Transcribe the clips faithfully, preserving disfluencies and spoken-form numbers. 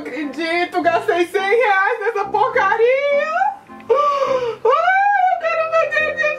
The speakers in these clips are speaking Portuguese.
acredito, gastei cem reais nessa porcaria. Ai, eu quero meu dinheiro de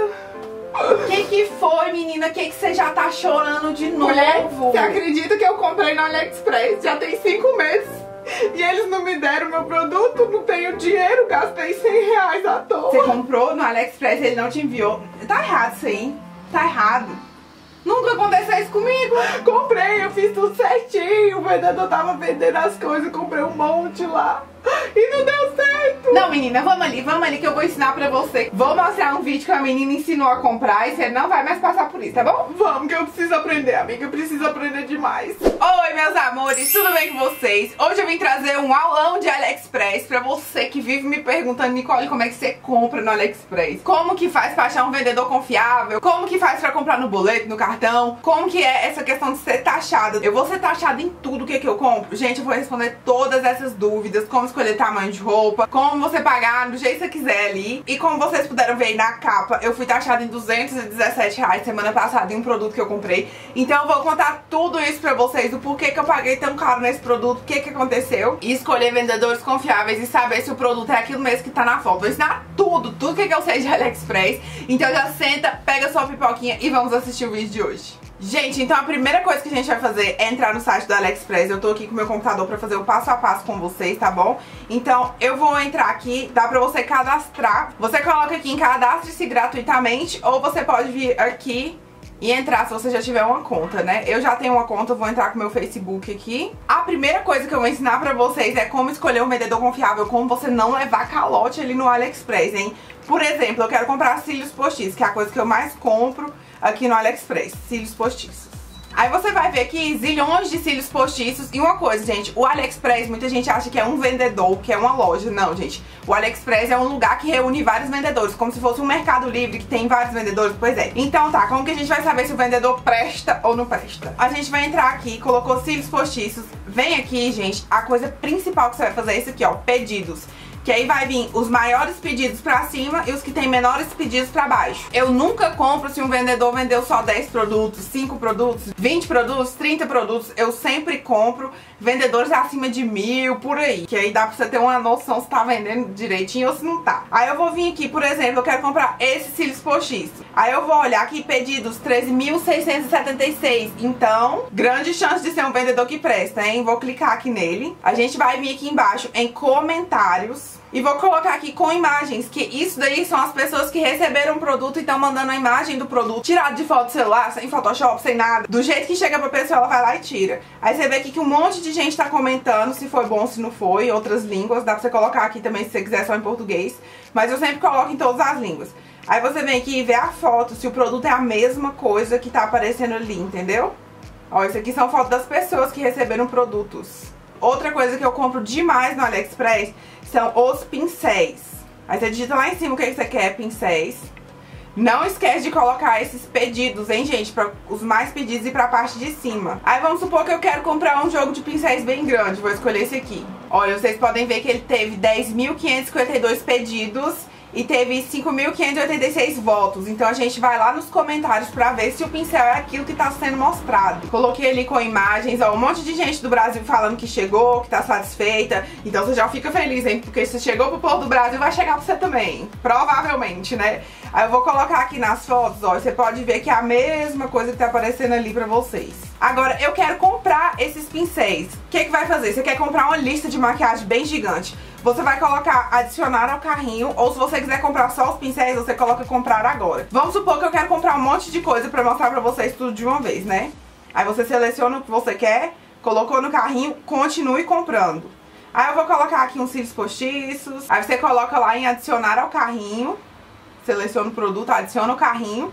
volta. Que que foi, menina? Que que você já tá chorando de novo? Mulher, você acredita que eu comprei no AliExpress? Já tem cinco meses. E eles não me deram meu produto, não tenho dinheiro, gastei cem reais à toa. Você comprou no AliExpress e ele não te enviou. Tá errado isso aí, tá errado. Nunca aconteceu isso comigo. Comprei, eu fiz tudo certinho. O vendedor tava vendendo as coisas, comprei um monte lá. E não deu certo. Não, menina, vamos ali, vamos ali que eu vou ensinar pra você. Vou mostrar um vídeo que a menina ensinou a comprar e você não vai mais passar por isso, tá bom? Vamos, que eu preciso aprender, amiga. Eu preciso aprender demais. Oi, meus amores, tudo bem com vocês? Hoje eu vim trazer um aulão de AliExpress pra você que vive me perguntando, Nicole, como é que você compra no AliExpress? Como que faz pra achar um vendedor confiável? Como que faz pra comprar no boleto, no cartão? Como que é essa questão de ser taxada? Eu vou ser taxada em tudo que, que eu compro? Gente, eu vou responder todas essas dúvidas. Como escolher tamanho de roupa, como você pagar do jeito que você quiser ali. E como vocês puderam ver aí na capa, eu fui taxada em duzentos e dezessete reais semana passada em um produto que eu comprei. Então eu vou contar tudo isso pra vocês, o porquê que eu paguei tão caro nesse produto, o que que aconteceu, e escolher vendedores confiáveis e saber se o produto é aquilo mesmo que tá na foto. Vou ensinar tudo, tudo que, que eu sei de AliExpress. Então já senta, pega sua pipoquinha e vamos assistir o vídeo de hoje. Gente, então a primeira coisa que a gente vai fazer é entrar no site do AliExpress. Eu tô aqui com o meu computador pra fazer o passo a passo com vocês, tá bom? Então eu vou entrar aqui, dá pra você cadastrar. Você coloca aqui em cadastre-se gratuitamente, ou você pode vir aqui e entrar se você já tiver uma conta, né? Eu já tenho uma conta, vou entrar com o meu Facebook aqui. A primeira coisa que eu vou ensinar pra vocês é como escolher um vendedor confiável, como você não levar calote ali no AliExpress, hein? Por exemplo, eu quero comprar cílios postiços, que é a coisa que eu mais compro aqui no AliExpress, cílios postiços. Aí você vai ver aqui zilhões de cílios postiços. E uma coisa, gente, o AliExpress, muita gente acha que é um vendedor, que é uma loja. Não, gente, o AliExpress é um lugar que reúne vários vendedores, como se fosse um Mercado Livre que tem vários vendedores. Pois é. Então tá, como que a gente vai saber se o vendedor presta ou não presta? A gente vai entrar aqui, colocou cílios postiços. Vem aqui, gente, a coisa principal que você vai fazer é isso aqui, ó, pedidos. Que aí vai vir os maiores pedidos pra cima e os que tem menores pedidos pra baixo. Eu nunca compro se um vendedor vendeu só dez produtos, cinco produtos, vinte produtos, trinta produtos. Eu sempre compro vendedores acima de mil, por aí. Que aí dá pra você ter uma noção se tá vendendo direitinho ou se não tá. Aí eu vou vir aqui, por exemplo, eu quero comprar esses cílios postiços. Aí eu vou olhar aqui, pedidos treze mil seiscentos e setenta e seis. Então, grande chance de ser um vendedor que presta, hein? Vou clicar aqui nele. A gente vai vir aqui embaixo em comentários. E vou colocar aqui com imagens, que isso daí são as pessoas que receberam o produto e estão mandando a imagem do produto tirado de foto do celular, sem Photoshop, sem nada. Do jeito que chega pra pessoa, ela vai lá e tira. Aí você vê aqui que um monte de gente tá comentando se foi bom, se não foi, outras línguas. Dá pra você colocar aqui também se você quiser só em português. Mas eu sempre coloco em todas as línguas. Aí você vem aqui e vê a foto, se o produto é a mesma coisa que tá aparecendo ali, entendeu? Ó, isso aqui são fotos das pessoas que receberam produtos. Outra coisa que eu compro demais no AliExpress são os pincéis. Aí você digita lá em cima o que você quer, pincéis. Não esquece de colocar esses pedidos, hein, gente, para os mais pedidos e pra parte de cima. Aí vamos supor que eu quero comprar um jogo de pincéis bem grande. Vou escolher esse aqui. Olha, vocês podem ver que ele teve dez mil quinhentos e cinquenta e dois pedidos e teve cinco mil quinhentos e oitenta e seis votos. Então a gente vai lá nos comentários pra ver se o pincel é aquilo que tá sendo mostrado. Coloquei ali com imagens, ó, um monte de gente do Brasil falando que chegou, que tá satisfeita. Então você já fica feliz, hein? Porque se chegou pro povo do Brasil, vai chegar pra você também. Provavelmente, né? Aí eu vou colocar aqui nas fotos, ó, você pode ver que é a mesma coisa que tá aparecendo ali pra vocês. Agora, eu quero comprar esses pincéis. O que que vai fazer? Você quer comprar uma lista de maquiagem bem gigante. Você vai colocar adicionar ao carrinho, ou se você quiser comprar só os pincéis, você coloca comprar agora. Vamos supor que eu quero comprar um monte de coisa pra mostrar pra vocês tudo de uma vez, né? Aí você seleciona o que você quer, colocou no carrinho, continue comprando. Aí eu vou colocar aqui uns cílios postiços, aí você coloca lá em adicionar ao carrinho, seleciona o produto, adiciona o carrinho.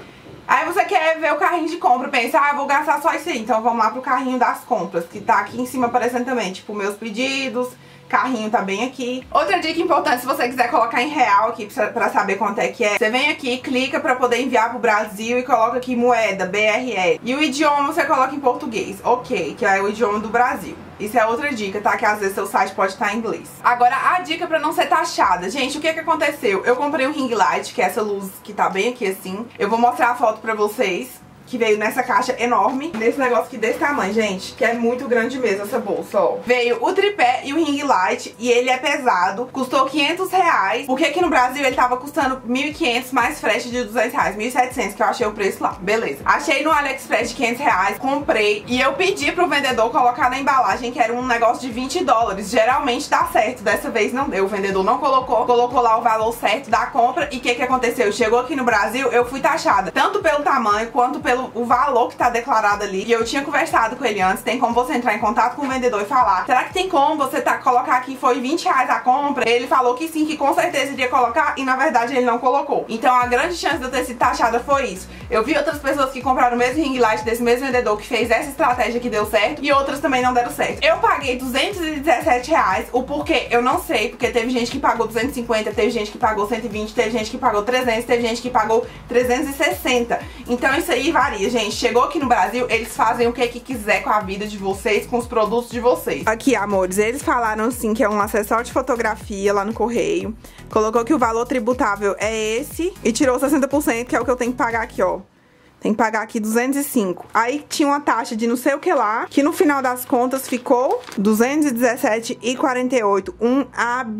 Aí você quer ver o carrinho de compra, pensa, ah, eu vou gastar só isso aí. Então vamos lá pro carrinho das compras, que tá aqui em cima aparecendo também, tipo, meus pedidos, carrinho tá bem aqui. Outra dica importante, se você quiser colocar em real aqui pra saber quanto é que é, você vem aqui, clica pra poder enviar pro Brasil e coloca aqui moeda, B R L. E o idioma você coloca em português, ok, que é o idioma do Brasil. Isso é outra dica, tá? Que às vezes seu site pode estar em inglês. Agora, a dica pra não ser taxada. Gente, o que que aconteceu? Eu comprei um ring light, que é essa luz que tá bem aqui assim. Eu vou mostrar a foto pra vocês. que veio nessa caixa enorme, nesse negócio aqui desse tamanho, gente, que é muito grande mesmo essa bolsa, ó. Veio o tripé e o ring light, e ele é pesado, custou quinhentos reais, porque aqui no Brasil ele tava custando mil e quinhentos mais frete de duzentos reais, mil e setecentos, que eu achei o preço lá, beleza. Achei no AliExpress de quinhentos reais, comprei, e eu pedi pro vendedor colocar na embalagem que era um negócio de vinte dólares, geralmente dá certo, dessa vez não deu, o vendedor não colocou, colocou lá o valor certo da compra, e o que que aconteceu? Chegou aqui no Brasil, eu fui taxada, tanto pelo tamanho, quanto pelo o valor que tá declarado ali, e eu tinha conversado com ele antes, tem como você entrar em contato com o vendedor e falar, será que tem como você tá, colocar aqui, foi vinte reais a compra? Ele falou que sim, que com certeza iria colocar, e na verdade ele não colocou. Então a grande chance de eu ter sido taxada foi isso. Eu vi outras pessoas que compraram o mesmo ring light desse mesmo vendedor que fez essa estratégia que deu certo, e outras também não deram certo. Eu paguei duzentos e dezessete reais, o porquê eu não sei, porque teve gente que pagou duzentos e cinquenta, teve gente que pagou cento e vinte, teve gente que pagou trezentos, teve gente que pagou trezentos e sessenta. Então isso aí varia, gente. Chegou aqui no Brasil, eles fazem o que que quiser com a vida de vocês, com os produtos de vocês. Aqui, amores, eles falaram assim que é um acessório de fotografia lá no correio. Colocou que o valor tributável é esse e tirou sessenta por cento, que é o que eu tenho que pagar aqui, ó. Tem que pagar aqui duzentos e cinco. Aí tinha uma taxa de não sei o que lá, que no final das contas ficou duzentos e dezessete reais e quarenta e oito centavos. Um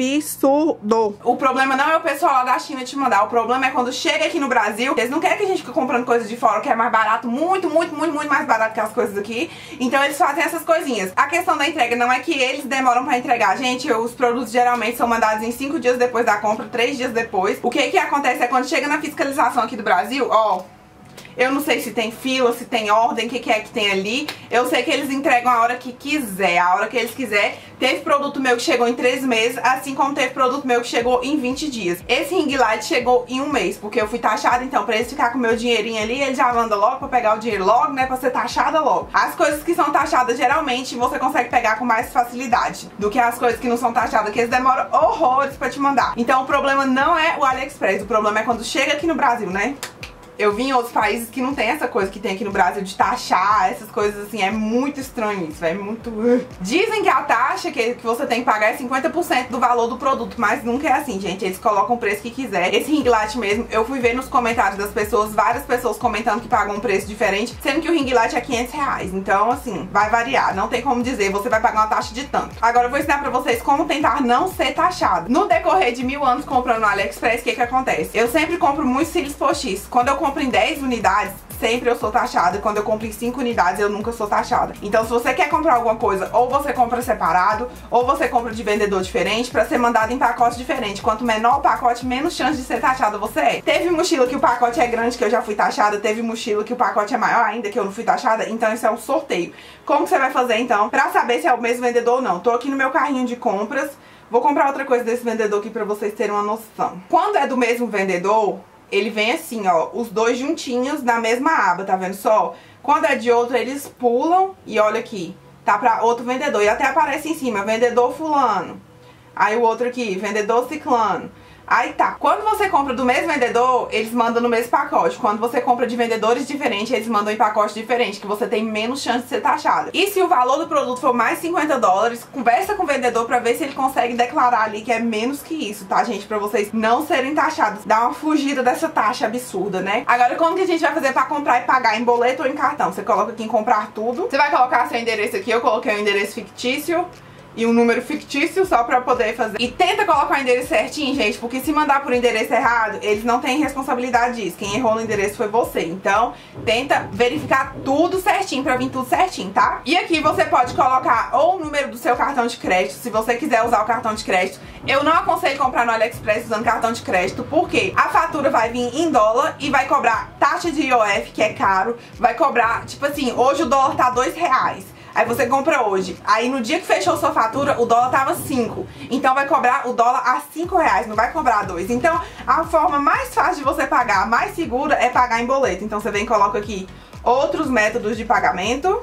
absurdo. O problema não é o pessoal lá da China te mandar. O problema é quando chega aqui no Brasil, eles não querem que a gente fique comprando coisas de fora, que é mais barato, muito, muito, muito, muito mais barato que as coisas aqui. Então eles fazem essas coisinhas. A questão da entrega não é que eles demoram pra entregar. Gente, os produtos geralmente são mandados em cinco dias depois da compra, três dias depois. O que que acontece é quando chega na fiscalização aqui do Brasil, ó... Eu não sei se tem fila, se tem ordem, o que, que é que tem ali. Eu sei que eles entregam a hora que quiser, a hora que eles quiserem. Teve produto meu que chegou em três meses, assim como teve produto meu que chegou em vinte dias. Esse ring light chegou em um mês, porque eu fui taxada, então pra eles ficar com o meu dinheirinho ali, eles já mandam logo pra pegar o dinheiro logo, né, pra ser taxada logo. As coisas que são taxadas, geralmente, você consegue pegar com mais facilidade do que as coisas que não são taxadas, que eles demoram horrores pra te mandar. Então o problema não é o AliExpress, o problema é quando chega aqui no Brasil, né? Eu vi em outros países que não tem essa coisa que tem aqui no Brasil de taxar, essas coisas assim, é muito estranho isso, é muito... Dizem que a taxa que, que você tem que pagar é cinquenta por cento do valor do produto, mas nunca é assim, gente, eles colocam o preço que quiser. Esse ring light mesmo, eu fui ver nos comentários das pessoas, várias pessoas comentando que pagam um preço diferente, sendo que o ring light é quinhentos reais, então assim, vai variar, não tem como dizer, você vai pagar uma taxa de tanto. Agora eu vou ensinar pra vocês como tentar não ser taxado. No decorrer de mil anos comprando no AliExpress, o que que acontece? Eu sempre compro muitos cílios postiços, quando eu compro em dez unidades, sempre eu sou taxada. Quando eu compro em cinco unidades, eu nunca sou taxada. Então se você quer comprar alguma coisa, ou você compra separado, ou você compra de vendedor diferente, pra ser mandado em pacote diferente. Quanto menor o pacote, menos chance de ser taxada você é. Teve mochila que o pacote é grande, que eu já fui taxada. Teve mochila que o pacote é maior ainda, que eu não fui taxada. Então isso é um sorteio. Como que você vai fazer então pra saber se é o mesmo vendedor ou não? Tô aqui no meu carrinho de compras. Vou comprar outra coisa desse vendedor aqui pra vocês terem uma noção. Quando é do mesmo vendedor, ele vem assim, ó, os dois juntinhos na mesma aba, tá vendo só? Quando é de outro, eles pulam e olha aqui, tá pra outro vendedor. E até aparece em cima, vendedor fulano. Aí o outro aqui, vendedor ciclano. Aí tá, quando você compra do mesmo vendedor, eles mandam no mesmo pacote. Quando você compra de vendedores diferentes, eles mandam em pacote diferente, que você tem menos chance de ser taxada. E se o valor do produto for mais cinquenta dólares, conversa com o vendedor pra ver se ele consegue declarar ali que é menos que isso, tá, gente? Pra vocês não serem taxados. Dá uma fugida dessa taxa absurda, né? Agora, como que a gente vai fazer pra comprar e pagar em boleto ou em cartão? Você coloca aqui em comprar tudo. Você vai colocar seu endereço aqui, eu coloquei um endereço fictício e um número fictício só pra poder fazer. E tenta colocar o endereço certinho, gente, porque se mandar por endereço errado, eles não têm responsabilidade disso. Quem errou no endereço foi você. Então, tenta verificar tudo certinho pra vir tudo certinho, tá? E aqui você pode colocar ou o número do seu cartão de crédito, se você quiser usar o cartão de crédito. Eu não aconselho comprar no AliExpress usando cartão de crédito, porque a fatura vai vir em dólar e vai cobrar taxa de I O F, que é caro. Vai cobrar, tipo assim, hoje o dólar tá dois reais. Aí você compra hoje, aí no dia que fechou sua fatura, o dólar tava cinco. Então vai cobrar o dólar a cinco reais, não vai cobrar dois. Então a forma mais fácil de você pagar, mais segura, é pagar em boleto. Então você vem e coloca aqui outros métodos de pagamento.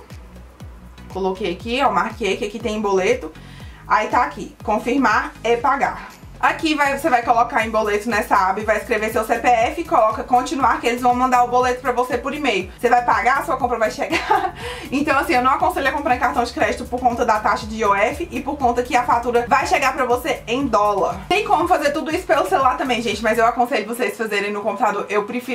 Coloquei aqui, ó, marquei que aqui tem em boleto. Aí tá aqui, confirmar é pagar. Aqui vai, você vai colocar em boleto nessa aba e vai escrever seu C P F e coloca continuar, que eles vão mandar o boleto pra você por e-mail. Você vai pagar, a sua compra vai chegar. Então assim, eu não aconselho a comprar em cartão de crédito por conta da taxa de I O F e por conta que a fatura vai chegar pra você em dólar. Tem como fazer tudo isso pelo celular também, gente, mas eu aconselho vocês fazerem no computador. Eu prefiro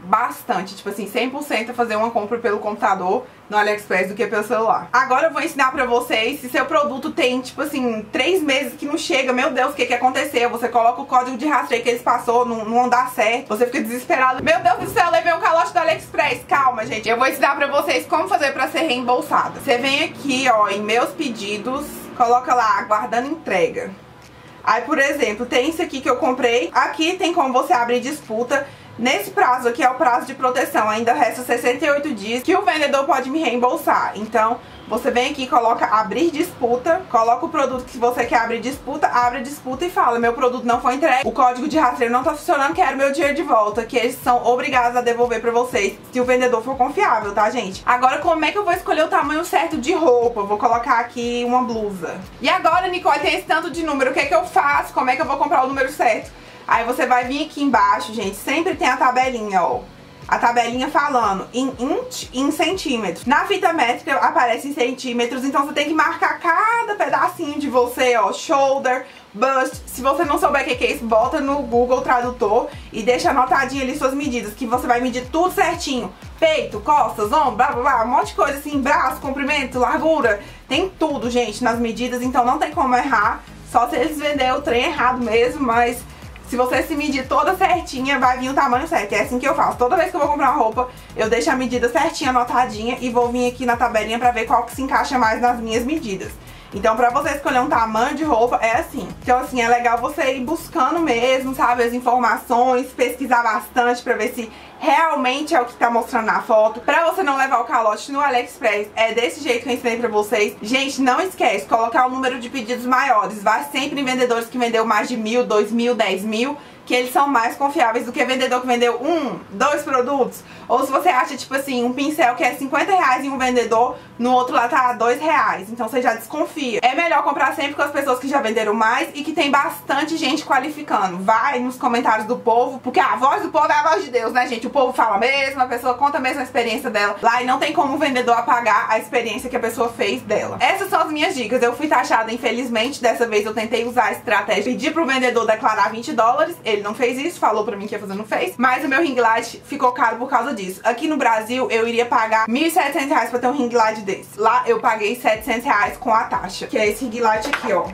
bastante, tipo assim, cem por cento a fazer uma compra pelo computador no AliExpress do que pelo celular. Agora eu vou ensinar pra vocês, se seu produto tem, tipo assim, três meses que não chega, meu Deus, o que que aconteceu? Você coloca o código de rastreio que eles passou, não, não dá certo, você fica desesperado. Meu Deus do céu, eu levei um calote do AliExpress. Calma, gente, eu vou ensinar pra vocês como fazer pra ser reembolsada. Você vem aqui, ó, em meus pedidos, coloca lá, aguardando entrega. Aí, por exemplo, tem isso aqui que eu comprei. Aqui tem como você abrir disputa. Nesse prazo aqui é o prazo de proteção, ainda resta sessenta e oito dias que o vendedor pode me reembolsar. Então, você vem aqui, coloca abrir disputa, coloca o produto que você quer abrir disputa, abre a disputa e fala: meu produto não foi entregue, o código de rastreio não tá funcionando, quero meu dinheiro de volta, que eles são obrigados a devolver pra vocês se o vendedor for confiável, tá, gente? Agora, como é que eu vou escolher o tamanho certo de roupa? Vou colocar aqui uma blusa. E agora, Nicole, tem esse tanto de número, o que é que eu faço? Como é que eu vou comprar o número certo? Aí você vai vir aqui embaixo, gente, sempre tem a tabelinha, ó. A tabelinha falando em inch e em centímetros. Na fita métrica aparece em centímetros, então você tem que marcar cada pedacinho de você, ó. Shoulder, bust. Se você não souber o que é isso, bota no Google Tradutor e deixa anotadinho ali suas medidas, que você vai medir tudo certinho. Peito, costas, ombro, blá blá blá, um monte de coisa assim, braço, comprimento, largura. Tem tudo, gente, nas medidas, então não tem como errar. Só se eles venderem o trem errado mesmo, mas se você se medir toda certinha, vai vir o tamanho certo. É assim que eu faço. Toda vez que eu vou comprar uma roupa, eu deixo a medida certinha, anotadinha, e vou vir aqui na tabelinha pra ver qual que se encaixa mais nas minhas medidas. Então, pra você escolher um tamanho de roupa, é assim. Então, assim, é legal você ir buscando mesmo, sabe, as informações, pesquisar bastante pra ver se realmente é o que tá mostrando na foto, pra você não levar o calote no AliExpress. É desse jeito que eu ensinei pra vocês. Gente, não esquece, colocar o número de pedidos maiores. Vai sempre em vendedores que vendeu mais de mil, dois mil, dez mil, que eles são mais confiáveis do que vendedor que vendeu um, dois produtos. Ou se você acha, tipo assim, um pincel que é cinquenta reais em um vendedor, no outro lá tá dois reais. Então você já desconfia. É melhor comprar sempre com as pessoas que já venderam mais e que tem bastante gente qualificando. Vai nos comentários do povo, porque a voz do povo é a voz de Deus, né, gente? O povo fala mesmo, a pessoa conta mesmo a experiência dela lá, e não tem como o vendedor apagar a experiência que a pessoa fez dela. Essas são as minhas dicas. Eu fui taxada, infelizmente, dessa vez eu tentei usar a estratégia, pedir pro vendedor declarar vinte dólares, ele não fez isso, falou pra mim que ia fazer, não fez, mas o meu ring light ficou caro por causa disso. Aqui no Brasil eu iria pagar mil e setecentos reais pra ter um ring light desse. Lá eu paguei setecentos reais com a taxa, que é esse ring light aqui, ó.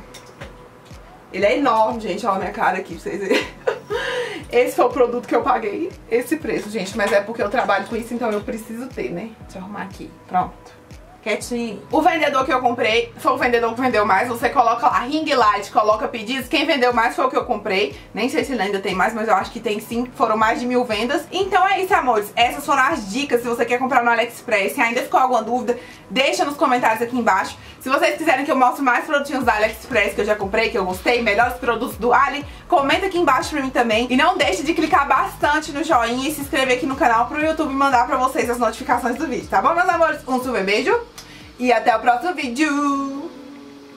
Ele é enorme, gente, olha a minha cara aqui pra vocês verem. Esse foi o produto que eu paguei, esse preço, gente, mas é porque eu trabalho com isso, então eu preciso ter, né? Deixa eu arrumar aqui, pronto. Quietinho. O vendedor que eu comprei foi o vendedor que vendeu mais. Você coloca lá ring light, coloca pedidos. Quem vendeu mais foi o que eu comprei. Nem sei se ele ainda tem mais, mas eu acho que tem sim. Foram mais de mil vendas. Então é isso, amores. Essas foram as dicas se você quer comprar no AliExpress. Se ainda ficou alguma dúvida, deixa nos comentários aqui embaixo. Se vocês quiserem que eu mostre mais produtinhos da AliExpress que eu já comprei, que eu gostei, melhores produtos do Ali, comenta aqui embaixo pra mim também. E não deixe de clicar bastante no joinha e se inscrever aqui no canal pro YouTube mandar pra vocês as notificações do vídeo, tá bom, meus amores? Um super beijo e até o próximo vídeo!